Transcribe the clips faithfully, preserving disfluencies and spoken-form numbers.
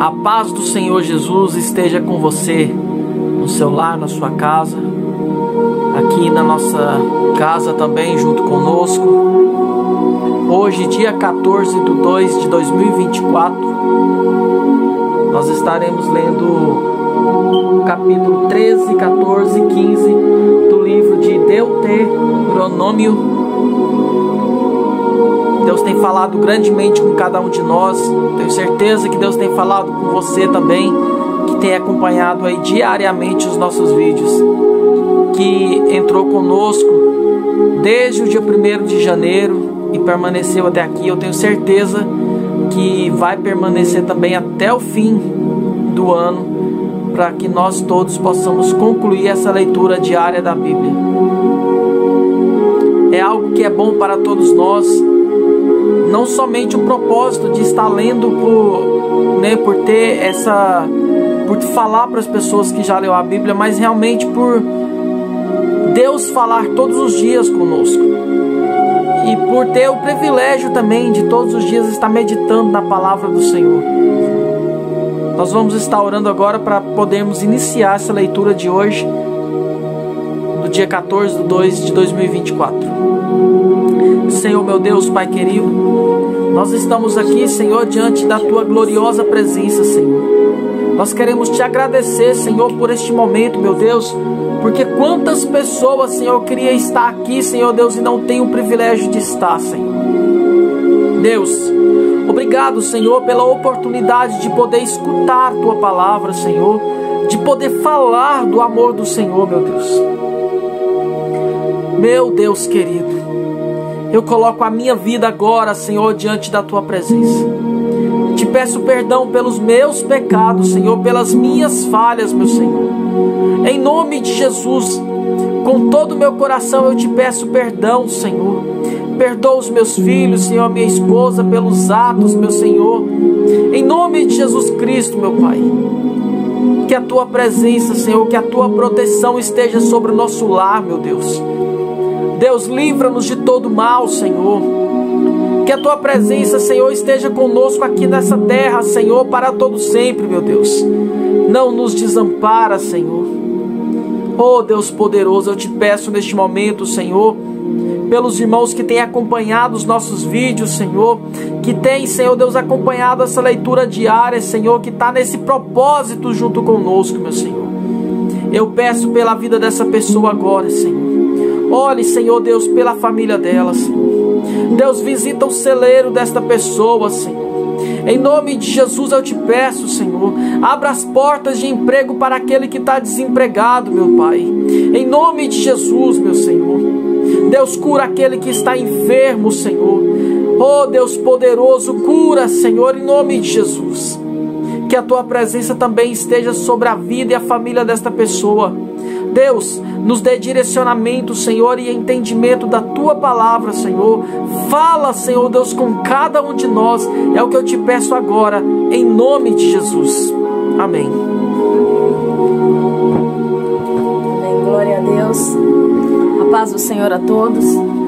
A paz do Senhor Jesus esteja com você, no seu lar, na sua casa, aqui na nossa casa também, junto conosco. Hoje, dia quatorze de dois de dois mil e vinte e quatro, nós estaremos lendo o capítulo treze, quatorze e quinze do livro de Deuteronômio. Deus tem falado grandemente com cada um de nós. Tenho certeza que Deus tem falado com você também, que tem acompanhado aí diariamente os nossos vídeos, que entrou conosco desde o dia primeiro de janeiro e permaneceu até aqui. Eu tenho certeza que vai permanecer também até o fim do ano, para que nós todos possamos concluir essa leitura diária da Bíblia. É algo que é bom para todos nós, não somente o propósito de estar lendo por, né, por ter essa, por falar para as pessoas que já leu a Bíblia, mas realmente por Deus falar todos os dias conosco, e por ter o privilégio também de todos os dias estar meditando na palavra do Senhor. Nós vamos estar orando agora para podermos iniciar essa leitura de hoje, do dia quatorze de dois de dois mil e vinte e quatro. Senhor, meu Deus, Pai querido, nós estamos aqui, Senhor, diante da Tua gloriosa presença, Senhor. Nós queremos Te agradecer, Senhor, por este momento, meu Deus, porque quantas pessoas, Senhor, queria estar aqui, Senhor Deus, e não tem o privilégio de estar, Senhor. Deus, obrigado, Senhor, pela oportunidade de poder escutar Tua palavra, Senhor, de poder falar do amor do Senhor, meu Deus. Meu Deus querido, eu coloco a minha vida agora, Senhor, diante da Tua presença. Te peço perdão pelos meus pecados, Senhor, pelas minhas falhas, meu Senhor. Em nome de Jesus, com todo o meu coração eu te peço perdão, Senhor. Perdoa os meus filhos, Senhor, minha esposa, pelos atos, meu Senhor. Em nome de Jesus Cristo, meu Pai. Que a Tua presença, Senhor, que a Tua proteção esteja sobre o nosso lar, meu Deus. Deus, livra-nos de todo mal, Senhor. Que a Tua presença, Senhor, esteja conosco aqui nessa terra, Senhor, para todo sempre, meu Deus. Não nos desampara, Senhor. Oh, Deus poderoso, eu te peço neste momento, Senhor, pelos irmãos que têm acompanhado os nossos vídeos, Senhor, que têm, Senhor Deus, acompanhado essa leitura diária, Senhor, que está nesse propósito junto conosco, meu Senhor. Eu peço pela vida dessa pessoa agora, Senhor. Olhe, Senhor Deus, pela família dela, Senhor. Deus, visita o celeiro desta pessoa, Senhor. Em nome de Jesus eu te peço, Senhor, abra as portas de emprego para aquele que está desempregado, meu Pai. Em nome de Jesus, meu Senhor. Deus, cura aquele que está enfermo, Senhor. Oh, Deus poderoso, cura, Senhor, em nome de Jesus. Que a Tua presença também esteja sobre a vida e a família desta pessoa. Deus, nos dê direcionamento, Senhor, e entendimento da Tua palavra, Senhor. Fala, Senhor Deus, com cada um de nós. É o que eu te peço agora, em nome de Jesus. Amém. Amém. Glória a Deus. A paz do Senhor a todos.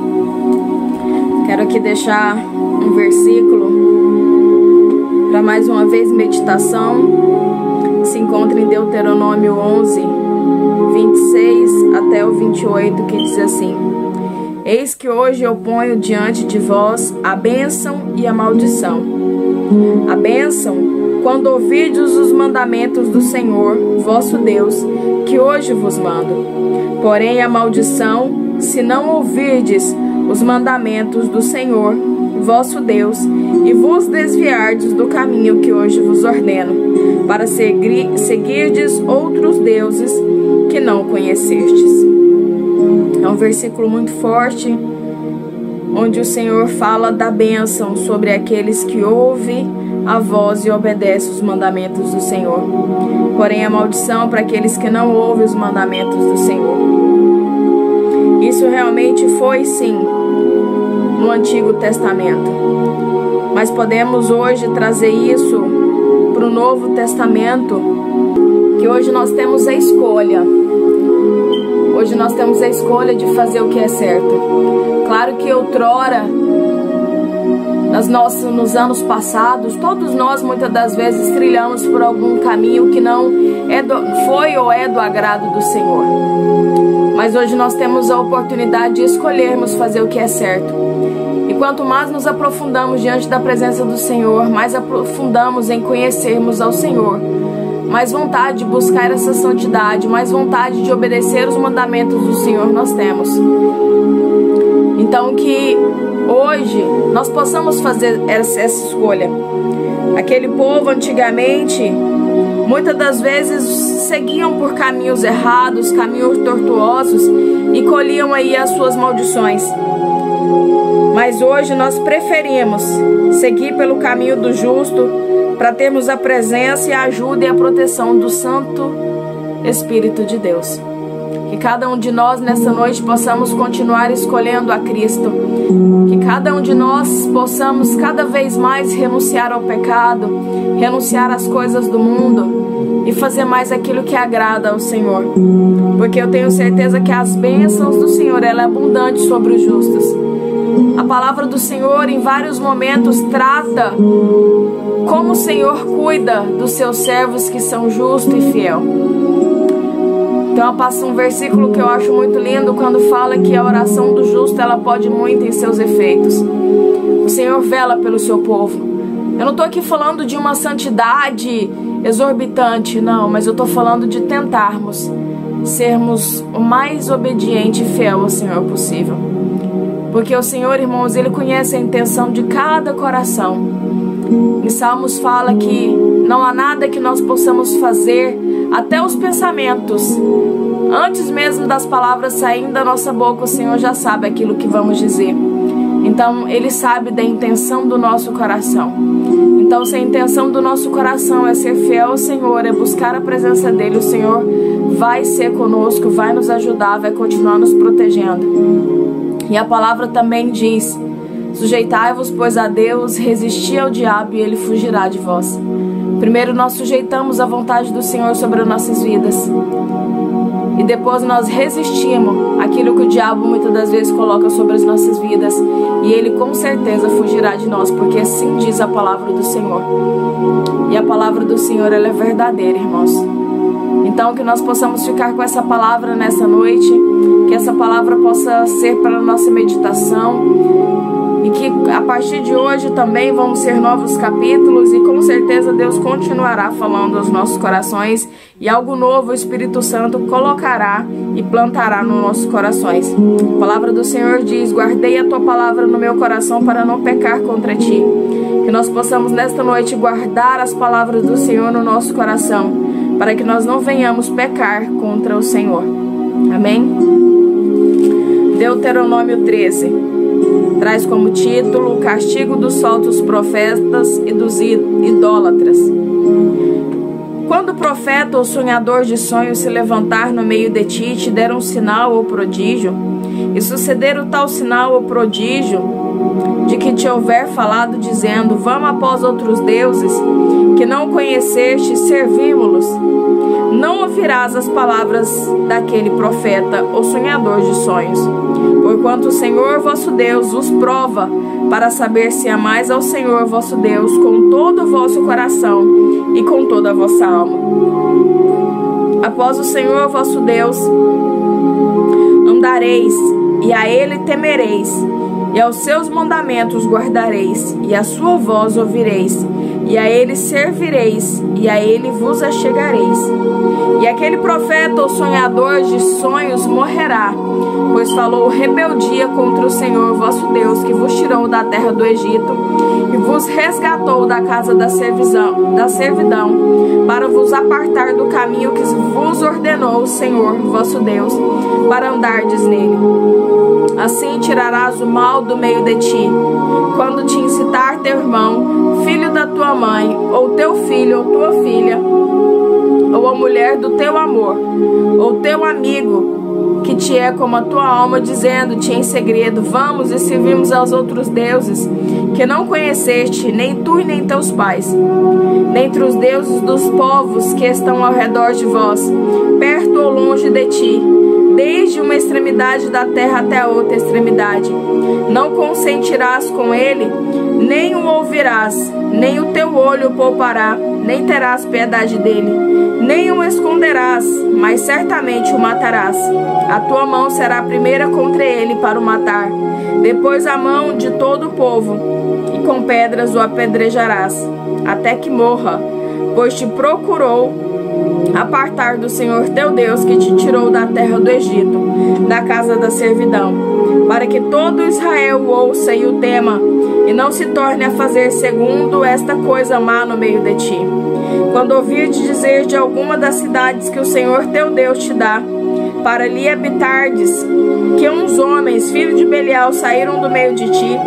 Quero aqui deixar um versículo para mais uma vez meditação. Se encontra em Deuteronômio onze, vinte e seis até o vinte e oito, que diz assim: Eis que hoje eu ponho diante de vós a bênção e a maldição. A bênção, quando ouvirdes os mandamentos do Senhor, vosso Deus, que hoje vos mando. Porém a maldição, se não ouvirdes os mandamentos do Senhor, vosso Deus, e vos desviardes do caminho que hoje vos ordeno, para segui seguirdes outros deuses que não conhecestes. É um versículo muito forte, onde o Senhor fala da bênção sobre aqueles que ouvem a voz e obedecem os mandamentos do Senhor. Porém a maldição para aqueles que não ouvem os mandamentos do Senhor. Isso realmente foi, sim, no Antigo Testamento. Mas podemos hoje trazer isso para o Novo Testamento, que hoje nós temos a escolha. Hoje nós temos a escolha de fazer o que é certo. Claro que outrora, nas nossas, nos anos passados, todos nós muitas das vezes trilhamos por algum caminho que não é do, foi ou é do agrado do Senhor. Mas hoje nós temos a oportunidade de escolhermos fazer o que é certo. E quanto mais nos aprofundamos diante da presença do Senhor, mais aprofundamos em conhecermos ao Senhor, mais vontade de buscar essa santidade, mais vontade de obedecer os mandamentos do Senhor nós temos. Então que hoje nós possamos fazer essa escolha. Aquele povo antigamente, muitas das vezes seguiam por caminhos errados, caminhos tortuosos e colhiam aí as suas maldições. Mas hoje nós preferimos seguir pelo caminho do justo para termos a presença e a ajuda e a proteção do Santo Espírito de Deus. Que cada um de nós nessa noite possamos continuar escolhendo a Cristo. Que cada um de nós possamos cada vez mais renunciar ao pecado, renunciar às coisas do mundo e fazer mais aquilo que agrada ao Senhor. Porque eu tenho certeza que as bênçãos do Senhor ela é abundante sobre os justos. A palavra do Senhor em vários momentos trata como o Senhor cuida dos seus servos que são justos e fiel. Então passa um versículo que eu acho muito lindo quando fala que a oração do justo ela pode muito em seus efeitos. O Senhor vela pelo seu povo. Eu não estou aqui falando de uma santidade exorbitante, não, mas eu estou falando de tentarmos sermos o mais obediente e fiel ao Senhor possível. Porque o Senhor, irmãos, Ele conhece a intenção de cada coração. Em Salmos fala que não há nada que nós possamos fazer, até os pensamentos, antes mesmo das palavras saindo da nossa boca, o Senhor já sabe aquilo que vamos dizer. Então, Ele sabe da intenção do nosso coração. Então, se a intenção do nosso coração é ser fiel ao Senhor, é buscar a presença dEle, o Senhor vai ser conosco, vai nos ajudar, vai continuar nos protegendo. E a palavra também diz: sujeitai-vos, pois, a Deus, resisti ao diabo e ele fugirá de vós. Primeiro nós sujeitamos a vontade do Senhor sobre as nossas vidas. E depois nós resistimos àquilo que o diabo muitas das vezes coloca sobre as nossas vidas. E ele com certeza fugirá de nós, porque assim diz a palavra do Senhor. E a palavra do Senhor ela é verdadeira, irmãos. Então que nós possamos ficar com essa palavra nessa noite. Que essa palavra possa ser para a nossa meditação. E que a partir de hoje também vão ser novos capítulos e com certeza Deus continuará falando aos nossos corações e algo novo o Espírito Santo colocará e plantará nos nossos corações. A palavra do Senhor diz: guardei a tua palavra no meu coração para não pecar contra ti. Que nós possamos nesta noite guardar as palavras do Senhor no nosso coração, para que nós não venhamos pecar contra o Senhor. Amém? Deuteronômio treze traz como título: o castigo dos falsos profetas e dos idólatras. Quando o profeta ou sonhador de sonhos se levantar no meio de ti, te der um sinal ou prodígio, e suceder o tal sinal ou prodígio de que te houver falado, dizendo: vamos após outros deuses que não conheceste, servímo-los, não ouvirás as palavras daquele profeta ou sonhador de sonhos. Porquanto o Senhor vosso Deus os prova, para saber se amais ao Senhor vosso Deus com todo o vosso coração e com toda a vossa alma. Após o Senhor vosso Deus andareis, e a Ele temereis, e aos seus mandamentos guardareis, e a sua voz ouvireis, e a Ele servireis, e a Ele vos achegareis. E aquele profeta ou sonhador de sonhos morrerá, pois falou rebeldia contra o Senhor vosso Deus, que vos tirou da terra do Egito, e vos resgatou da casa da servidão, da servidão, para vos apartar do caminho que vos ordenou o Senhor vosso Deus, para andardes nele. Assim tirarás o mal do meio de ti, quando te incitar teu irmão, filho da tua mãe, ou teu filho ou tua filha, ou a mulher do teu amor, ou teu amigo, que te é como a tua alma, dizendo-te em segredo: vamos e servimos aos outros deuses, que não conheceste, nem tu e nem teus pais, dentre os deuses dos povos que estão ao redor de vós, perto ou longe de ti, desde uma extremidade da terra até a outra extremidade. Não consentirás com ele, nem o ouvirás, nem o teu olho o poupará, nem terás piedade dele, nem o esconderás, mas certamente o matarás. A tua mão será a primeira contra ele para o matar, depois a mão de todo o povo, e com pedras o apedrejarás, até que morra, pois te procurou apartar do Senhor teu Deus, que te tirou da terra do Egito, da casa da servidão, para que todo Israel o ouça e o tema, e não se torne a fazer segundo esta coisa má no meio de ti. Quando ouvirdes dizer de alguma das cidades que o Senhor teu Deus te dá, para lhe habitardes, que uns homens, filhos de Belial, saíram do meio de ti,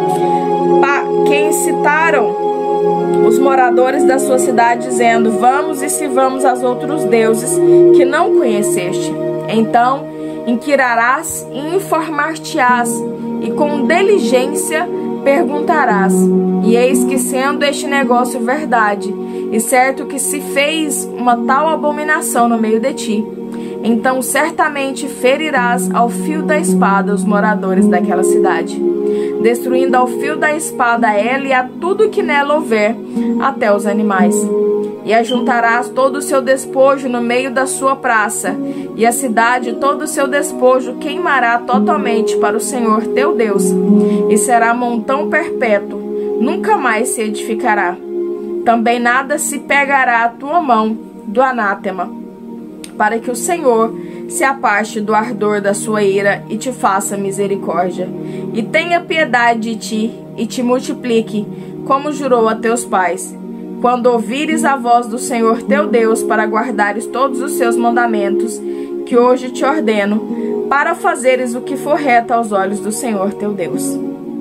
que incitaram os moradores da sua cidade, dizendo: vamos e sirvamos aos outros deuses que não conheceste. Então inquirarás e informar-te-ás, e com diligência perguntarás. E eis que, sendo este negócio verdade, e certo que se fez uma tal abominação no meio de ti, então certamente ferirás ao fio da espada os moradores daquela cidade, destruindo ao fio da espada ela e a tudo que nela houver, até os animais. E ajuntarás todo o seu despojo no meio da sua praça, e a cidade todo o seu despojo queimará totalmente para o Senhor teu Deus, e será montão perpétuo, nunca mais se edificará. Também nada se pegará à tua mão do anátema, para que o Senhor se aparte do ardor da sua ira e te faça misericórdia, e tenha piedade de ti e te multiplique, como jurou a teus pais, quando ouvires a voz do Senhor teu Deus, para guardares todos os seus mandamentos, que hoje te ordeno, para fazeres o que for reto aos olhos do Senhor teu Deus.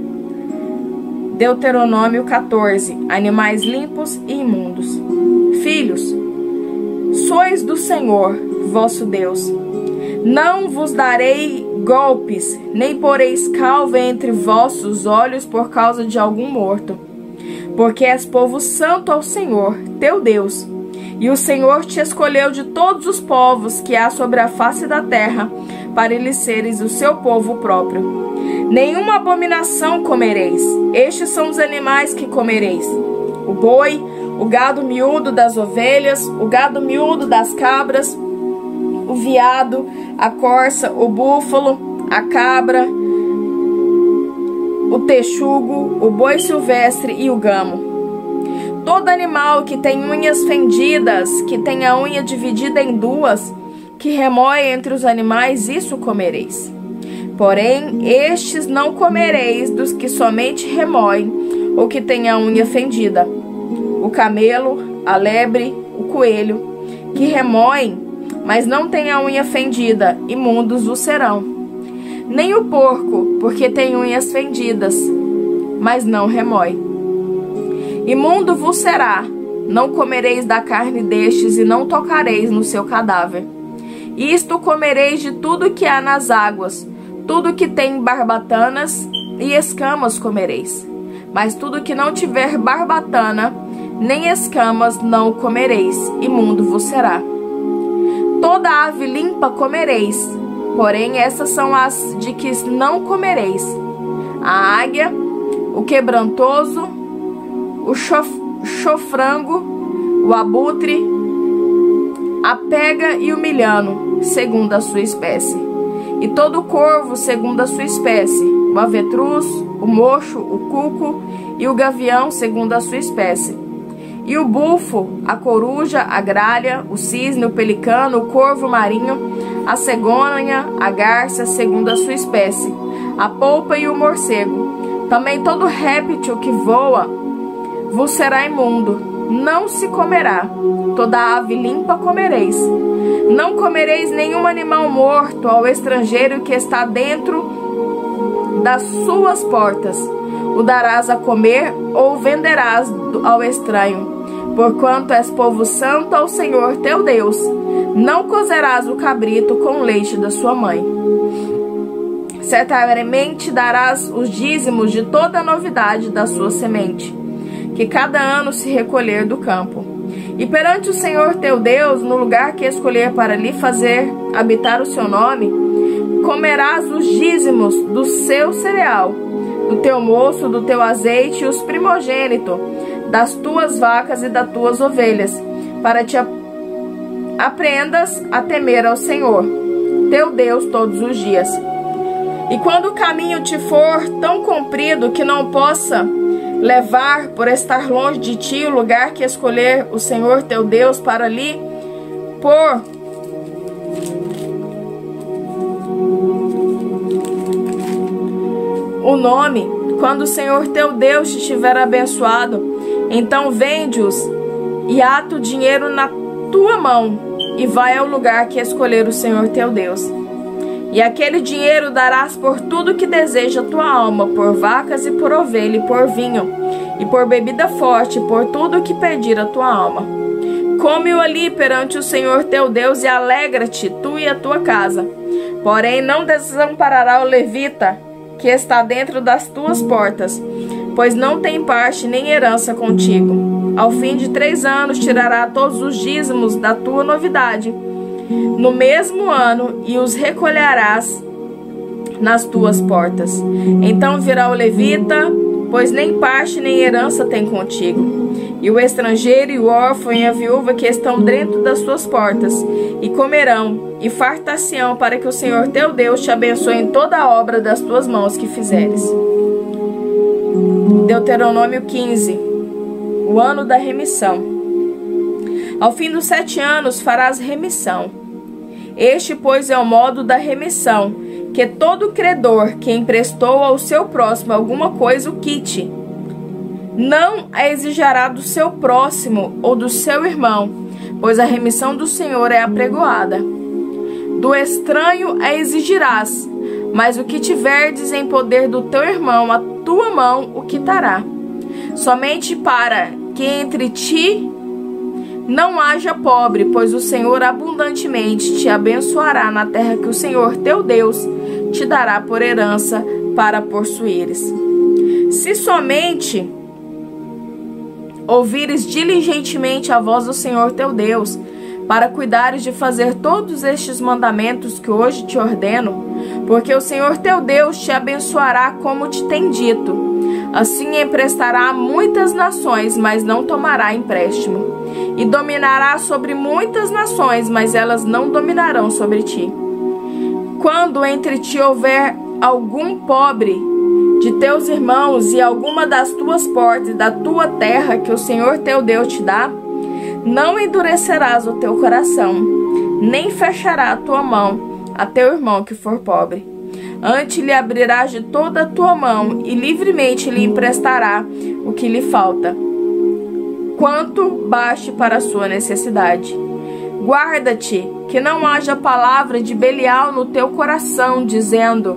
Deuteronômio quatorze. Animais limpos e imundos. Filhos, sois do Senhor, vosso Deus. Não vos darei golpes, nem poreis calva entre vossos olhos por causa de algum morto, porque és povo santo ao Senhor, teu Deus. E o Senhor te escolheu de todos os povos que há sobre a face da terra, para lhe seres o seu povo próprio. Nenhuma abominação comereis. Estes são os animais que comereis: o boi, o gado miúdo das ovelhas, o gado miúdo das cabras, o veado, a corça, o búfalo, a cabra, o texugo, o boi silvestre e o gamo. Todo animal que tem unhas fendidas, que tem a unha dividida em duas, que remoe entre os animais, isso comereis. Porém, estes não comereis dos que somente remoem, ou que tem a unha fendida: o camelo, a lebre, o coelho, que remoem, mas não tem a unha fendida, imundos o serão. Nem o porco, porque tem unhas fendidas, mas não remói. Imundo vos será. Não comereis da carne destes, e não tocareis no seu cadáver. Isto comereis de tudo que há nas águas, tudo que tem barbatanas e escamas comereis. Mas tudo que não tiver barbatana nem escamas não comereis, imundo vos será. Toda ave limpa comereis, porém essas são as de que não comereis: a águia, o quebrantoso, o chof chofrango, o abutre, a pega e o milhano, segundo a sua espécie, e todo o corvo segundo a sua espécie, o avetruz, o mocho, o cuco e o gavião segundo a sua espécie, e o bufo, a coruja, a gralha, o cisne, o pelicano, o corvo marinho, a cegonha, a garça segundo a sua espécie, a polpa e o morcego. Também todo réptil que voa vos será imundo, não se comerá. Toda ave limpa comereis. Não comereis nenhum animal morto ao estrangeiro que está dentro das suas portas. O darás a comer ou venderás ao estranho, porquanto és povo santo ao Senhor teu Deus. Não cozerás o cabrito com o leite da sua mãe. Certamente darás os dízimos de toda a novidade da sua semente, que cada ano se recolher do campo. E perante o Senhor teu Deus, no lugar que escolher para lhe fazer habitar o seu nome, comerás os dízimos do seu cereal, do teu moço, do teu azeite e os primogênitos das tuas vacas e das tuas ovelhas, para te aprendas a temer ao Senhor, teu Deus, todos os dias. E quando o caminho te for tão comprido que não possa levar por estar longe de ti o lugar que escolher o Senhor teu Deus para lhe pôr o nome, quando o Senhor teu Deus te tiver abençoado, então vende-os e ata o dinheiro na tua mão e vai ao lugar que escolher o Senhor teu Deus. E aquele dinheiro darás por tudo que deseja a tua alma, por vacas e por ovelha, e por vinho, e por bebida forte, e por tudo que pedir a tua alma. Come-o ali perante o Senhor teu Deus, e alegra-te, tu e a tua casa. Porém, não desamparará o levita, que está dentro das tuas portas, pois não tem parte nem herança contigo. Ao fim de três anos, tirará todos os dízimos da tua novidade, no mesmo ano, e os recolherás nas tuas portas. Então virá o levita, pois nem parte nem herança tem contigo, e o estrangeiro e o órfão e a viúva que estão dentro das tuas portas, e comerão e fartar-se-ão, para que o Senhor teu Deus te abençoe em toda a obra das tuas mãos que fizeres. Deuteronômio quinze. O ano da remissão. Ao fim dos sete anos farás remissão. Este, pois, é o modo da remissão, que todo credor que emprestou ao seu próximo alguma coisa o quite. Não a exigirá do seu próximo ou do seu irmão, pois a remissão do Senhor é apregoada. Do estranho a exigirás, mas o que tiverdes em poder do teu irmão, a tua mão o quitará. Somente para que entre ti não haja pobre, pois o Senhor abundantemente te abençoará na terra que o Senhor teu Deus te dará por herança para possuíres. Se somente ouvires diligentemente a voz do Senhor teu Deus, para cuidares de fazer todos estes mandamentos que hoje te ordeno, porque o Senhor teu Deus te abençoará como te tem dito. Assim emprestará a muitas nações, mas não tomará empréstimo. E dominará sobre muitas nações, mas elas não dominarão sobre ti. Quando entre ti houver algum pobre de teus irmãos e alguma das tuas portas da tua terra que o Senhor teu Deus te dá, não endurecerás o teu coração, nem fechará a tua mão a teu irmão que for pobre. Antes lhe abrirás de toda a tua mão e livremente lhe emprestará o que lhe falta, quanto baste para a sua necessidade. Guarda-te que não haja palavra de Belial no teu coração, dizendo: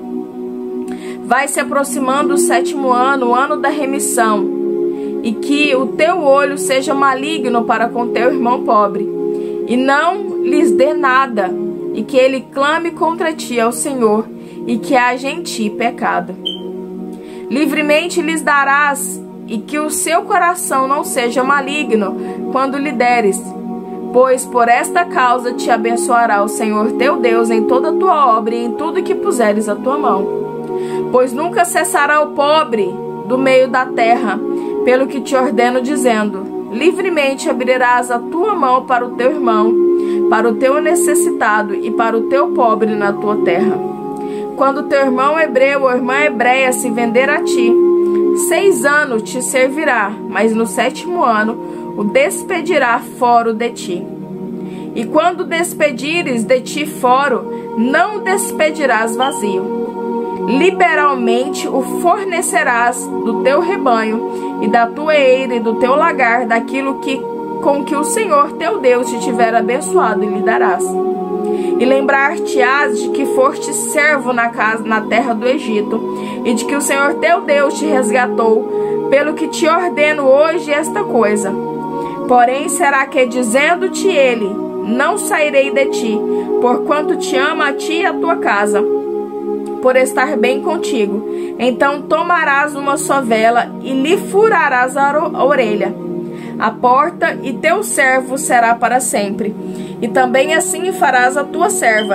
vai se aproximando o sétimo ano, o ano da remissão, e que o teu olho seja maligno para com teu irmão pobre, e não lhes dê nada, e que ele clame contra ti ao Senhor, e que haja em ti pecado. Livremente lhes darás, e que o seu coração não seja maligno quando lhe deres, pois por esta causa te abençoará o Senhor teu Deus em toda a tua obra e em tudo que puseres a tua mão. Pois nunca cessará o pobre do meio da terra, pelo que te ordeno, dizendo: livremente abrirás a tua mão para o teu irmão, para o teu necessitado e para o teu pobre na tua terra. Quando teu irmão hebreu ou irmã hebreia se vender a ti, seis anos te servirá, mas no sétimo ano o despedirá fora de ti. E quando despedires de ti fora, não despedirás vazio. Liberalmente o fornecerás do teu rebanho e da tua eira e do teu lagar, daquilo que, com que o Senhor teu Deus te tiver abençoado, e lhe darás. E lembrar-te-ás de que foste servo na casa, na terra do Egito, e de que o Senhor teu Deus te resgatou, pelo que te ordeno hoje esta coisa. Porém será que, dizendo-te ele: não sairei de ti, porquanto te ama a ti e a tua casa, por estar bem contigo, então tomarás uma só vela e lhe furarás a orelha. A porta e teu servo será para sempre, e também assim farás a tua serva.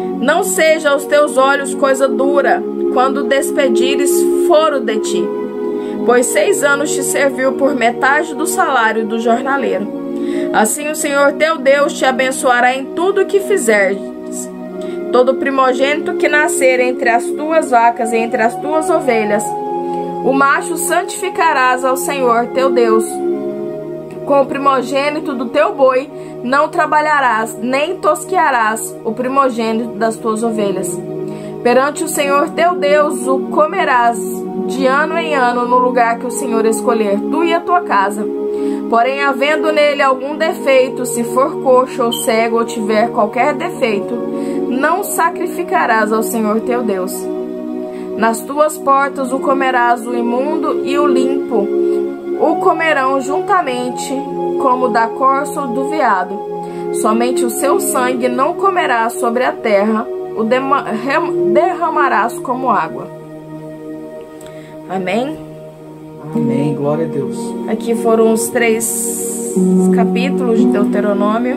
Não seja aos teus olhos coisa dura, quando despedires foro de ti, pois seis anos te serviu por metade do salário do jornaleiro. Assim o Senhor teu Deus te abençoará em tudo o que fizeres. Todo primogênito que nascer entre as tuas vacas e entre as tuas ovelhas, o macho santificarás ao Senhor teu Deus. Com o primogênito do teu boi não trabalharás, nem tosquearás o primogênito das tuas ovelhas. Perante o Senhor teu Deus o comerás de ano em ano no lugar que o Senhor escolher, tu e a tua casa. Porém, havendo nele algum defeito, se for coxo ou cego ou tiver qualquer defeito, não sacrificarás ao Senhor teu Deus. Nas tuas portas o comerás o imundo e o limpo, o comerão juntamente, como da corça ou do veado. Somente o seu sangue não comerás sobre a terra, o derramarás como água. Amém? Amém, glória a Deus. Aqui foram os três capítulos de Deuteronômio.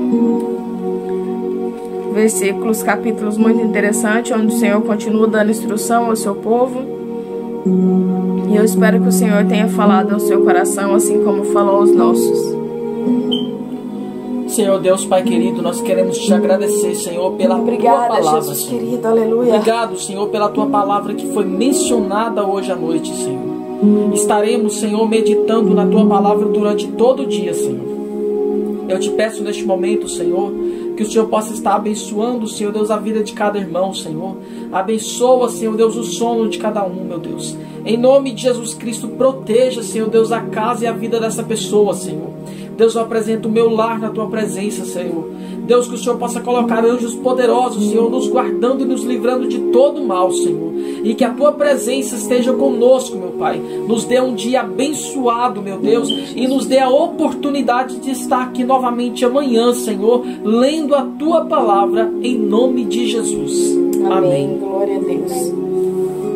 Versículos, capítulos muito interessantes, onde o Senhor continua dando instrução ao seu povo. E eu espero que o Senhor tenha falado ao seu coração, assim como falou aos nossos. Senhor Deus, Pai querido, nós queremos te agradecer, Senhor, pela Obrigada, tua palavra, Jesus Senhor. querido, aleluia. Obrigado, Senhor, pela tua palavra que foi mencionada hoje à noite, Senhor. Estaremos, Senhor, meditando na tua palavra durante todo o dia, Senhor. Eu te peço neste momento, Senhor, que o Senhor possa estar abençoando, Senhor Deus, a vida de cada irmão, Senhor. Abençoa, Senhor Deus, o sono de cada um, meu Deus. Em nome de Jesus Cristo, proteja, Senhor Deus, a casa e a vida dessa pessoa, Senhor. Deus, eu apresento o meu lar na tua presença, Senhor. Deus, que o Senhor possa colocar anjos poderosos, Senhor, nos guardando e nos livrando de todo mal, Senhor. E que a tua presença esteja conosco, meu Pai. Nos dê um dia abençoado, meu Deus, e nos dê a oportunidade de estar aqui novamente amanhã, Senhor, lendo a tua palavra em nome de Jesus. Amém. Amém. Glória a Deus.